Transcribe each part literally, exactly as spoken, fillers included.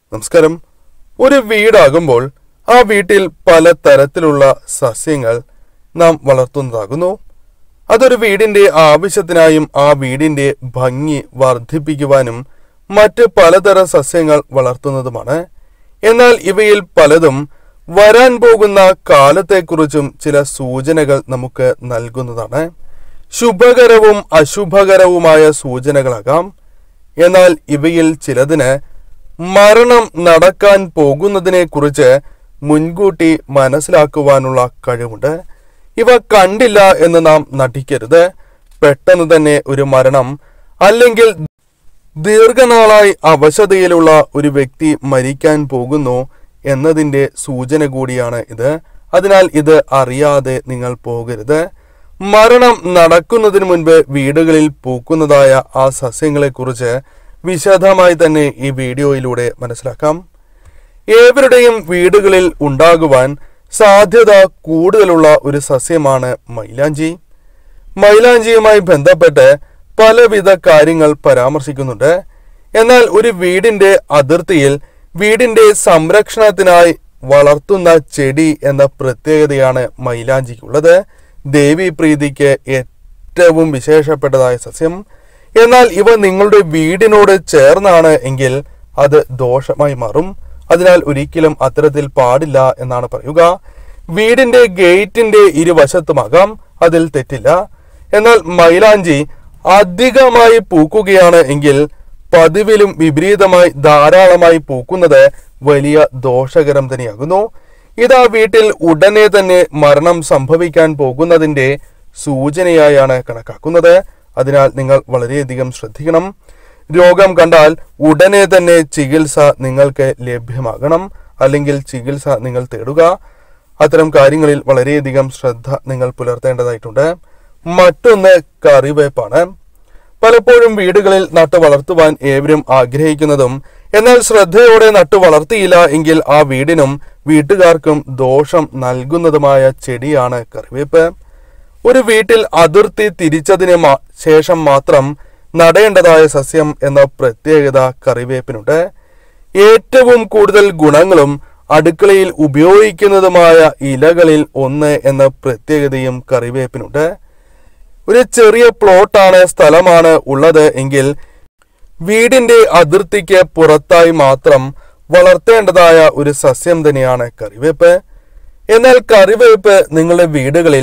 നമസ്കാരം. ഒരു വീടാകുമ്പോൾ ആ വീട്ടിൽ പല തരത്തിലുള്ള സസ്യങ്ങൾ നാം വളർത്തുന്നതാകുന്നു. അതൊരു വീടിന്റെ ആവശ്യത്തിനായും ആ വീടിന്റെ ഭംഗി വർദ്ധിപ്പിക്കുവാനും മറ്റ് പലതരം സസ്യങ്ങൾ വളർത്തുന്നതുമാണ്. എന്നാൽ ഇവയിൽ പലതും വരാൻ പോകുന്ന കാലത്തെക്കുറിച്ചും ചില സൂചനകൾ നമുക്ക് നൽകുന്നതാണ്. ശുഭകരവും അശുഭകരവുമായ സൂചനകളാകാം. എന്നാൽ ഇവയിൽ ചിലതിന് മരണം നടക്കാൻ പോകുന്നതിനെ കുറിച്ച് മുൻകൂട്ടി മനസ്സിലാക്കുവാനുള്ള കഴിവുണ്ട്. ഇവ കണ്ടില്ല എന്ന് നാം നടിക്കരുത്. പെട്ടെന്ന് തന്നെ ഒരു മരണം അല്ലെങ്കിൽ ദീർഘനാളായി അവശതയിലുള്ള ഒരു വ്യക്തി മരിക്കാൻ പോകുന്നു എന്നതിൻ്റെ സൂചന കൂടിയാണ് ഇത്. അതിനാൽ ഇത് അറിയാതെ നിങ്ങൾ പോകരുത്. മരണം നടക്കുന്നതിന് മുൻപ് വീടുകളിൽ പൂക്കുന്നതായ ആ സസ്യങ്ങളെക്കുറിച്ച് വിശദമായി തന്നെ ഈ വീഡിയോയിലൂടെ മനസ്സിലാക്കാം. ഏവരുടെയും വീടുകളിൽ ഉണ്ടാകുവാൻ സാധ്യത കൂടുതലുള്ള ഒരു സസ്യമാണ് മൈലാഞ്ചി. മൈലാഞ്ചിയുമായി ബന്ധപ്പെട്ട് പലവിധ കാര്യങ്ങൾ പരാമർശിക്കുന്നുണ്ട്. എന്നാൽ ഒരു വീടിന്റെ അതിർത്തിയിൽ വീടിന്റെ സംരക്ഷണത്തിനായി വളർത്തുന്ന ചെടി എന്ന പ്രത്യേകതയാണ് മൈലാഞ്ചിക്കുള്ളത്. ദേവീ പ്രീതിക്ക് ഏറ്റവും വിശേഷപ്പെട്ടതായ സസ്യം. എന്നാൽ ഇവ നിങ്ങളുടെ വീടിനോട് ചേർന്നാണ് എങ്കിൽ അത് ദോഷമായി മാറും. അതിനാൽ ഒരിക്കലും അത്തരത്തിൽ പാടില്ല എന്നാണ് പറയുക. വീടിന്റെ ഗേറ്റിന്റെ ഇരുവശത്തുമാകാം, അതിൽ തെറ്റില്ല. എന്നാൽ മൈലാഞ്ചി അധികമായി പൂക്കുകയാണ് എങ്കിൽ പതിവിലും വിപരീതമായി ധാരാളമായി പൂക്കുന്നത് വലിയ ദോഷകരം തന്നെയാകുന്നു. ഇതാ വീട്ടിൽ ഉടനെ തന്നെ മരണം സംഭവിക്കാൻ പോകുന്നതിന്റെ സൂചനയായാണ് കണക്കാക്കുന്നത്. അതിനാൽ നിങ്ങൾ വളരെയധികം ശ്രദ്ധിക്കണം. രോഗം കണ്ടാൽ ഉടനെ തന്നെ ചികിത്സ നിങ്ങൾക്ക് ലഭ്യമാകണം, അല്ലെങ്കിൽ ചികിത്സ നിങ്ങൾ തേടുക. അത്തരം കാര്യങ്ങളിൽ വളരെയധികം ശ്രദ്ധ നിങ്ങൾ പുലർത്തേണ്ടതായിട്ടുണ്ട്. മറ്റൊന്ന് കറിവേപ്പാണ്. പലപ്പോഴും വീടുകളിൽ നട്ടു വളർത്തുവാൻ ഏവരും ആഗ്രഹിക്കുന്നതും എന്നാൽ ശ്രദ്ധയോടെ നട്ടു വളർത്തിയില്ല എങ്കിൽ ആ വീടിനും വീട്ടുകാർക്കും ദോഷം നൽകുന്നതുമായ ചെടിയാണ് കറിവേപ്പ്. ഒരു വീട്ടിൽ അതിർത്തി തിരിച്ചതിന് ശേഷം മാത്രം നടേണ്ടതായ സസ്യം എന്ന പ്രത്യേകത കറിവേപ്പിനുണ്ട്. ഏറ്റവും കൂടുതൽ ഗുണങ്ങളും അടുക്കളയിൽ ഉപയോഗിക്കുന്നതുമായ ഇലകളിൽ ഒന്ന് എന്ന പ്രത്യേകതയും കറിവേപ്പിനുണ്ട്. ഒരു ചെറിയ പ്ലോട്ടാണ് സ്ഥലമാണ് ഉള്ളത് എങ്കിൽ വീടിന്റെ അതിർത്തിക്ക് പുറത്തായി മാത്രം വളർത്തേണ്ടതായ ഒരു സസ്യം തന്നെയാണ് കറിവേപ്പ്. എന്നാൽ കറിവേപ്പ് നിങ്ങളുടെ വീടുകളിൽ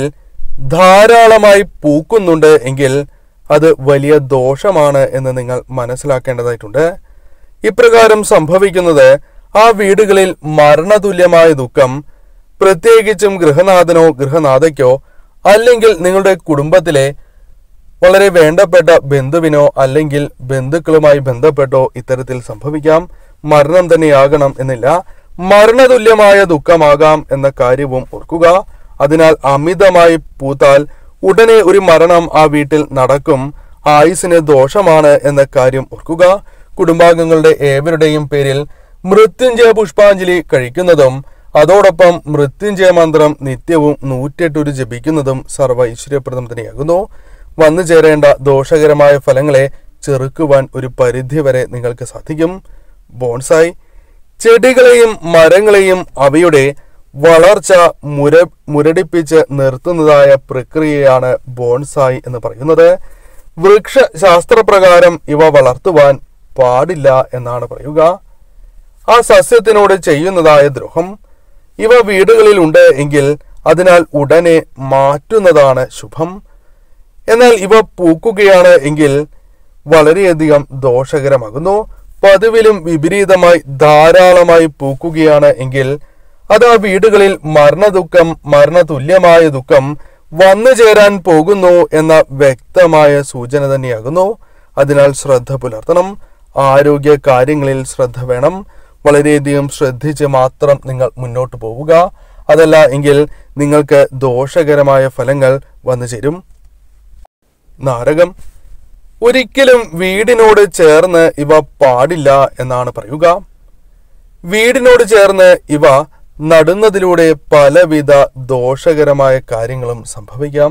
ധാരാളമായി പൂക്കുന്നുണ്ട് എങ്കിൽ അത് വലിയ ദോഷമാണ് എന്ന് നിങ്ങൾ മനസ്സിലാക്കേണ്ടതായിട്ടുണ്ട്. ഇപ്രകാരം സംഭവിക്കുന്നത് ആ വീടുകളിൽ മരണതുല്യമായ ദുഃഖം, പ്രത്യേകിച്ചും ഗൃഹനാഥനോ ഗൃഹനാഥയ്ക്കോ അല്ലെങ്കിൽ നിങ്ങളുടെ കുടുംബത്തിലെ വളരെ വേണ്ടപ്പെട്ട ബന്ധുവിനോ അല്ലെങ്കിൽ ബന്ധുക്കളുമായി ബന്ധപ്പെട്ടോ ഇത്തരത്തിൽ സംഭവിക്കാം. മരണം തന്നെയാകണം എന്നില്ല, മരണതുല്യമായ ദുഃഖമാകാം എന്ന കാര്യവും ഓർക്കുക. അതിനാൽ അമിതമായി പൂത്താൽ ഉടനെ ഒരു മരണം ആ വീട്ടിൽ നടക്കും. ആയുസ്സിന് ദോഷമാണ് എന്ന കാര്യം ഓർക്കുക. കുടുംബാംഗങ്ങളുടെ ഏവരുടെയും പേരിൽ മൃത്യുഞ്ജയ പുഷ്പാഞ്ജലി കഴിക്കുന്നതും അതോടൊപ്പം മൃത്യുഞ്ജയ മന്ത്രം നിത്യവും നൂറ്റെട്ടൊരു ജപിക്കുന്നതും സർവ്വ ഐശ്വര്യപ്രദം തന്നെയാകുന്നു. വന്നു ചേരേണ്ട ദോഷകരമായ ഫലങ്ങളെ ചെറുക്കുവാൻ ഒരു പരിധിവരെ നിങ്ങൾക്ക് സാധിക്കും. ബോൺസായി ചെടികളെയും മരങ്ങളെയും അവയുടെ വളർച്ച മുര മുരടിപ്പിച്ച് നിർത്തുന്നതായ പ്രക്രിയയാണ് ബോൺസായി എന്ന് പറയുന്നത്. വൃക്ഷ ശാസ്ത്രപ്രകാരം ഇവ വളർത്തുവാൻ പാടില്ല എന്നാണ് പറയുക. ആ സസ്യത്തിനോട് ചെയ്യുന്നതായ ദ്രോഹം ഇവ വീടുകളിൽ ഉണ്ട് എങ്കിൽ അതിനാൽ ഉടനെ മാറ്റുന്നതാണ് ശുഭം. എന്നാൽ ഇവ പൂക്കുകയാണ് എങ്കിൽ വളരെയധികം ദോഷകരമാകുന്നു. പതിവിലും വിപരീതമായി ധാരാളമായി പൂക്കുകയാണ് എങ്കിൽ അത് ആ വീടുകളിൽ മരണദുഃഖം, മരണതുല്യമായ ദുഃഖം വന്നു ചേരാൻ പോകുന്നു എന്ന വ്യക്തമായ സൂചന തന്നെയാകുന്നു. അതിനാൽ ശ്രദ്ധ പുലർത്തണം. ആരോഗ്യ കാര്യങ്ങളിൽ ശ്രദ്ധ വേണം. വളരെയധികം ശ്രദ്ധിച്ച് മാത്രം നിങ്ങൾ മുന്നോട്ട് പോവുക. അതല്ല എങ്കിൽ നിങ്ങൾക്ക് ദോഷകരമായ ഫലങ്ങൾ വന്നു ചേരും. നാരകം. ഒരിക്കലും വീടിനോട് ചേർന്ന് ഇവ പാടില്ല എന്നാണ് പറയുക. വീടിനോട് ചേർന്ന് ഇവ നടുന്നതിലൂടെ പലവിധ ദോഷകരമായ കാര്യങ്ങളും സംഭവിക്കാം.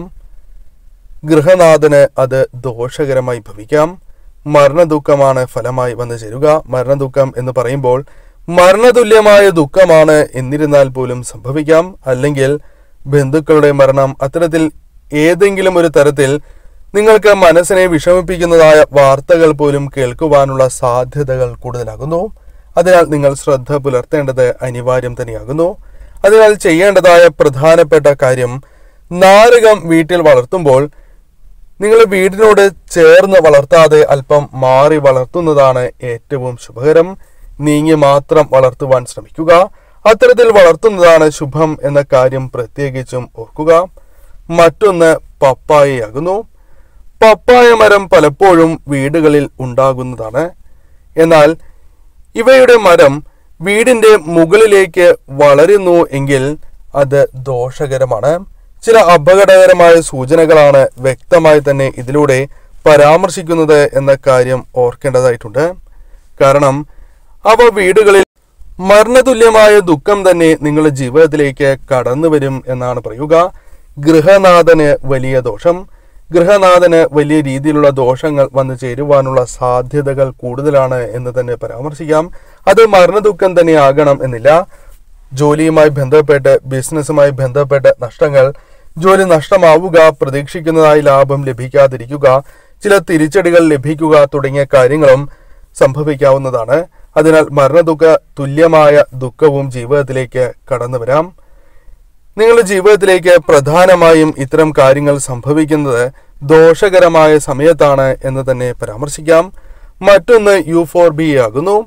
ഗൃഹനാഥന് അത് ദോഷകരമായി ഭവിക്കാം. മരണദുഃഖമാണ് ഫലമായി വന്നു ചേരുക. മരണദുഃഖം എന്ന് പറയുമ്പോൾ മരണതുല്യമായ ദുഃഖമാണ് എന്നിരുന്നാൽ പോലും സംഭവിക്കാം. അല്ലെങ്കിൽ ബന്ധുക്കളുടെ മരണം, അത്തരത്തിൽ ഏതെങ്കിലും ഒരു തരത്തിൽ നിങ്ങൾക്ക് മനസ്സിനെ വിഷമിപ്പിക്കുന്നതായ വാർത്തകൾ പോലും കേൾക്കുവാനുള്ള സാധ്യതകൾ കൂടുതലാകുന്നു. അതിനാൽ നിങ്ങൾ ശ്രദ്ധ പുലർത്തേണ്ടത് അനിവാര്യം തന്നെയാകുന്നു. അതിനാൽ ചെയ്യേണ്ടതായ പ്രധാനപ്പെട്ട കാര്യം, നാരകം വീട്ടിൽ വളർത്തുമ്പോൾ നിങ്ങൾ വീടിനോട് ചേർന്ന് വളർത്താതെ അല്പം മാറി വളർത്തുന്നതാണ് ഏറ്റവും ശുഭകരം. നീങ്ങി മാത്രം വളർത്തുവാൻ ശ്രമിക്കുക. അത്തരത്തിൽ വളർത്തുന്നതാണ് ശുഭം എന്ന കാര്യം പ്രത്യേകിച്ചും ഓർക്കുക. മറ്റൊന്ന് പപ്പായയാകുന്നു. പപ്പായ മരം പലപ്പോഴും വീടുകളിൽ ഉണ്ടാകുന്നതാണ്. എന്നാൽ ഇവയുടെ മരം വീടിന്റെ മുകളിലേക്ക് വളരുന്നു എങ്കിൽ അത് ദോഷകരമാണ്. ചില അപകടകരമായ സൂചനകളാണ് വ്യക്തമായി തന്നെ ഇതിലൂടെ പരാമർശിക്കുന്നത് എന്ന കാര്യം ഓർക്കേണ്ടതായിട്ടുണ്ട്. കാരണം അവ വീടുകളിൽ മരണതുല്യമായ ദുഃഖം തന്നെ നിങ്ങളുടെ ജീവിതത്തിലേക്ക് കടന്നു വരും എന്നാണ് പറയുക. ഗൃഹനാഥന് വലിയ ദോഷം. ഗൃഹനാഥന് വലിയ രീതിയിലുള്ള ദോഷങ്ങൾ വന്നു ചേരുവാനുള്ള സാധ്യതകൾ കൂടുതലാണ് എന്ന് തന്നെ പരാമർശിക്കാം. അത് മരണദുഃഖം തന്നെ ആകണം എന്നില്ല. ജോലിയുമായി ബന്ധപ്പെട്ട്, ബിസിനസ്സുമായി ബന്ധപ്പെട്ട് നഷ്ടങ്ങൾ, ജോലി നഷ്ടമാവുക, പ്രതീക്ഷിക്കുന്നതായി ലാഭം ലഭിക്കാതിരിക്കുക, ചില തിരിച്ചടികൾ ലഭിക്കുക തുടങ്ങിയ കാര്യങ്ങളും സംഭവിക്കാവുന്നതാണ്. അതിനാൽ മരണദുഃഖ തുല്യമായ ദുഃഖവും ജീവിതത്തിലേക്ക് കടന്നു വരാം. നിങ്ങളുടെ ജീവിതത്തിലേക്ക് പ്രധാനമായും ഇത്തരം കാര്യങ്ങൾ സംഭവിക്കുന്നത് ദോഷകരമായ സമയത്താണ് എന്ന് തന്നെ പരാമർശിക്കാം. മറ്റൊന്ന് യൂഫോർബിയ ആകുന്നു.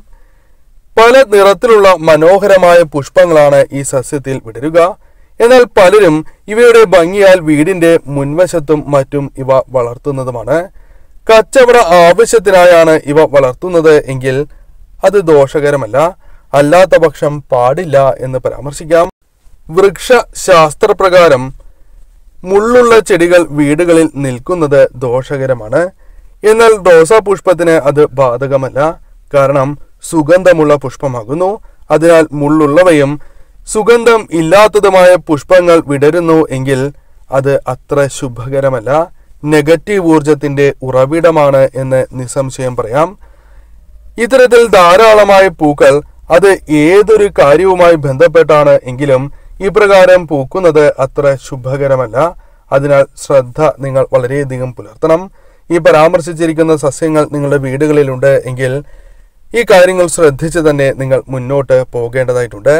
പല നിറത്തിലുള്ള മനോഹരമായ പുഷ്പങ്ങളാണ് ഈ സസ്യത്തിൽ വിടരുക. എന്നാൽ പലരും ഇവയുടെ ഭംഗിയാൽ വീടിന്റെ മുൻവശത്തും മറ്റും ഇവ വളർത്തുന്നതുമാണ്. കച്ചവട ആവശ്യത്തിനായാണ് ഇവ വളർത്തുന്നത് എങ്കിൽ അത് ദോഷകരമല്ല. അല്ലാത്ത പക്ഷം പാടില്ല എന്ന് പരാമർശിക്കാം. വൃക്ഷ ശാസ്ത്രപ്രകാരം മുള്ളുള്ള ചെടികൾ വീടുകളിൽ നിൽക്കുന്നത് ദോഷകരമാണ്. എന്നാൽ റോസാപുഷ്പത്തിന് അത് ബാധകമല്ല. കാരണം സുഗന്ധമുള്ള പുഷ്പമാകുന്നു. അതിനാൽ മുള്ളുള്ളവയും സുഗന്ധം ഇല്ലാത്തതുമായ പുഷ്പങ്ങൾ വിടരുന്നു എങ്കിൽ അത് അത്ര ശുഭകരമല്ല. നെഗറ്റീവ് ഊർജത്തിന്റെ ഉറവിടമാണ് എന്ന് നിസ്സംശയം പറയാം. ഇത്തരത്തിൽ ധാരാളമായ പൂക്കൾ അത് ഏതൊരു കാര്യവുമായി ബന്ധപ്പെട്ടാണ് എങ്കിലും ഇപ്രകാരം പൂക്കുന്നത് അത്ര ശുഭകരമല്ല. അതിനാൽ ശ്രദ്ധ നിങ്ങൾ വളരെയധികം പുലർത്തണം. ഈ പരാമർശിച്ചിരിക്കുന്ന സസ്യങ്ങൾ നിങ്ങളുടെ വീടുകളിലുണ്ട് എങ്കിൽ ഈ കാര്യങ്ങൾ ശ്രദ്ധിച്ച് തന്നെ നിങ്ങൾ മുന്നോട്ട് പോകേണ്ടതായിട്ടുണ്ട്.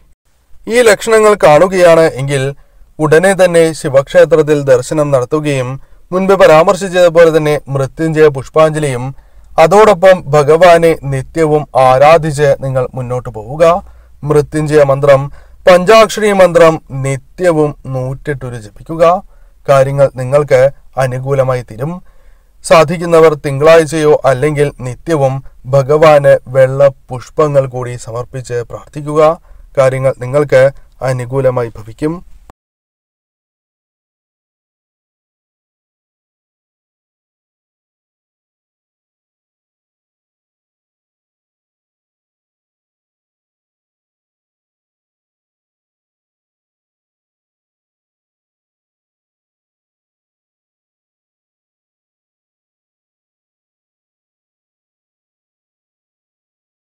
ഈ ലക്ഷണങ്ങൾ കാണുകയാണ് എങ്കിൽ ഉടനെ തന്നെ ശിവക്ഷേത്രത്തിൽ ദർശനം നടത്തുകയും മുൻപ് പരാമർശിച്ചതുപോലെ തന്നെ മൃത്യുഞ്ജയ പുഷ്പാഞ്ജലിയും അതോടൊപ്പം ഭഗവാനെ നിത്യവും ആരാധിച്ച് നിങ്ങൾ മുന്നോട്ട് പോവുക. മൃത്യുഞ്ജയ മന്ത്രം, പഞ്ചാക്ഷരി മന്ത്രം നിത്യവും നൂറ്റെട്ടൊരു ജപിക്കുക. കാര്യങ്ങൾ നിങ്ങൾക്ക് അനുകൂലമായി തീരും. സാധിക്കുന്നവർ തിങ്കളാഴ്ചയോ അല്ലെങ്കിൽ നിത്യവും ഭഗവാന് വെള്ള പുഷ്പങ്ങൾ കൂടി സമർപ്പിച്ച് പ്രാർത്ഥിക്കുക. കാര്യങ്ങൾ നിങ്ങൾക്ക് അനുകൂലമായി ഭവിക്കും.